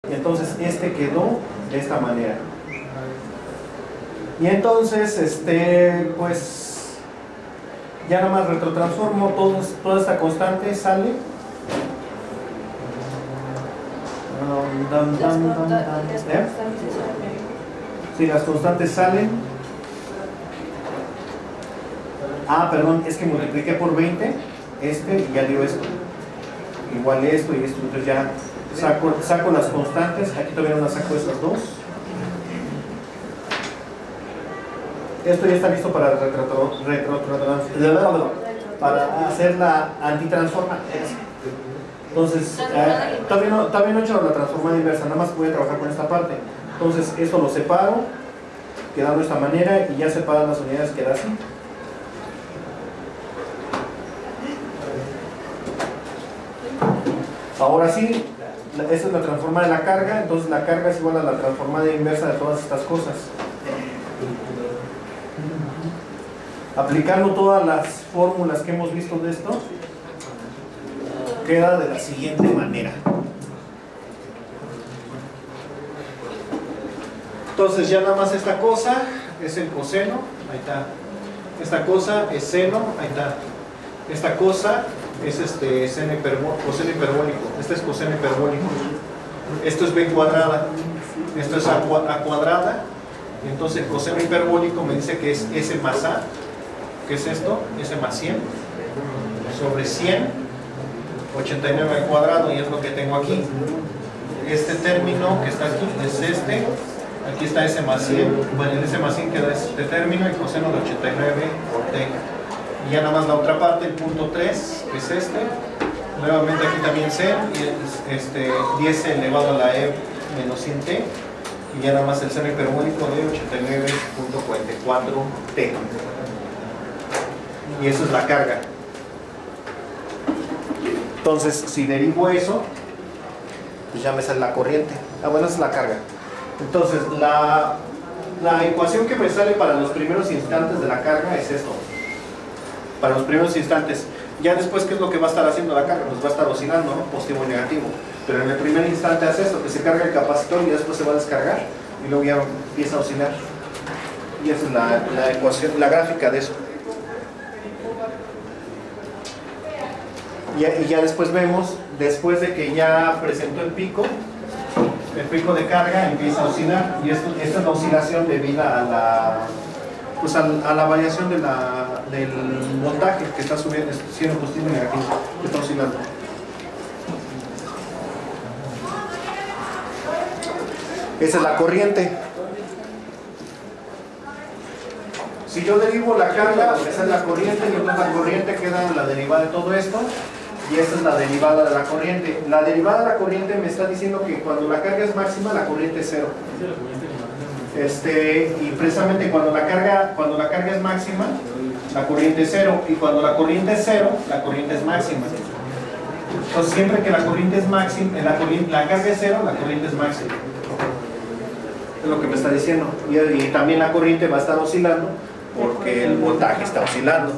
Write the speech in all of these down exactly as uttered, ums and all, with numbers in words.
Entonces este quedó de esta manera. Y entonces, este, pues, ya nada más retrotransformo todos, toda esta constante, sale. Um, dan, dan, dan, dan, ¿eh? Sí, las constantes salen. Ah, perdón, es que multipliqué por veinte este y ya dio esto. Igual esto y esto, entonces ya saco, saco las constantes. Aquí todavía no las saco estas dos. Esto ya está listo para retro, retro, retro, para hacer la antitransforma. Entonces, eh, todavía, no, todavía no he hecho la transformada inversa, nada más voy a trabajar con esta parte. Entonces, esto lo separo, quedando de esta manera, y ya separan las unidades, queda así. Ahora sí, esta es la transformada de la carga, entonces la carga es igual a la transformada inversa de todas estas cosas. Aplicando todas las fórmulas que hemos visto de esto, queda de la siguiente manera. Entonces ya nada más esta cosa es el coseno, ahí está. Esta cosa es seno, ahí está. Esta cosa es este seno hiperbólico, coseno hiperbólico. Este es coseno hiperbólico. Esto es b cuadrada. Esto es a cuadrada. Entonces el coseno hiperbólico me dice que es s más a. ¿Qué es esto? S más cien sobre cien, ochenta y nueve al cuadrado, y es lo que tengo aquí. Este término que está aquí es este. Aquí está S más cien. Bueno, el S más cien queda este término y coseno de ochenta y nueve por t. Y ya nada más la otra parte, el punto tres, que es este. Nuevamente aquí también c, y es este diez elevado a la e menos cien t. Y ya nada más el seno hiperbólico de ochenta y nueve punto cuarenta y cuatro t. Y eso es la carga. Entonces, si derivo eso, pues ya me sale la corriente. Ah, bueno, esa es la carga. Entonces, la, la ecuación que me sale para los primeros instantes de la carga es esto. Para los primeros instantes. Ya después, ¿qué es lo que va a estar haciendo la carga? Pues va a estar oscilando, ¿no? Positivo y negativo. Pero en el primer instante hace esto, que se carga el capacitor y después se va a descargar. Y luego ya empieza a oscilar. Y esa es la, la ecuación, la gráfica de eso. Y ya, y ya después vemos, después de que ya presentó el pico, el pico de carga empieza a oscilar, y esto, esta es la oscilación debida a la, pues a, a la variación de la, del voltaje que está subiendo, siendo positivo y negativo, que está oscilando. Esa es la corriente. Si yo derivo la carga, esa es la corriente, y entonces la corriente queda en la derivada de todo esto. Y esta es la derivada de la corriente. La derivada de la corriente me está diciendo que cuando la carga es máxima, la corriente es cero. Este, y precisamente cuando la carga, cuando la carga es máxima, la corriente es cero. Y cuando la corriente es cero, la corriente es máxima. Entonces siempre que la corriente es máxima, la, corriente, la carga es cero, la corriente es máxima. Es lo que me está diciendo. Y, y también la corriente va a estar oscilando porque el voltaje está oscilando.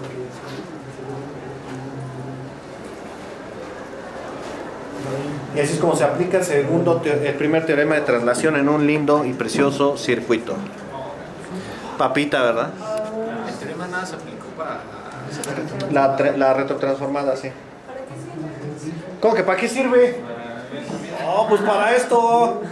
Y así es como se aplica el segundo, el primer teorema de traslación en un lindo y precioso circuito. Papita, ¿verdad? El teorema nada se aplicó para la, la retrotransformada, sí. ¿Cómo que para qué sirve? No, pues para esto.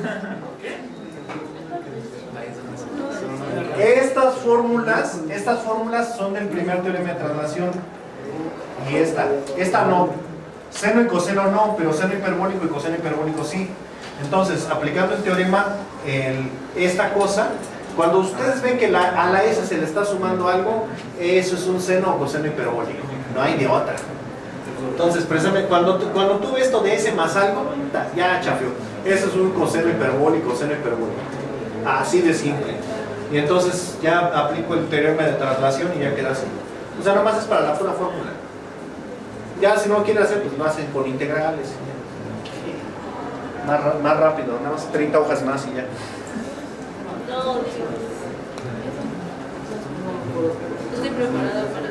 Estas fórmulas, estas fórmulas son del primer teorema de traslación. Y esta, esta no. Seno y coseno no, pero seno hiperbólico y coseno hiperbólico sí. Entonces, aplicando el teorema, el, esta cosa, cuando ustedes ven que la, a la S se le está sumando algo, eso es un seno o coseno hiperbólico. No hay de otra. Entonces, precisamente, cuando, cuando tú ves esto de S más algo, ya chafió. Eso es un coseno hiperbólico, seno hiperbólico. Así de simple. Y entonces ya aplico el teorema de traslación y ya queda así. O sea, nomás es para la pura fórmula. Ya si no quieren hacer, pues lo hacen con integrales. Más, más rápido, nada más treinta hojas más y ya. No, estoy preparada para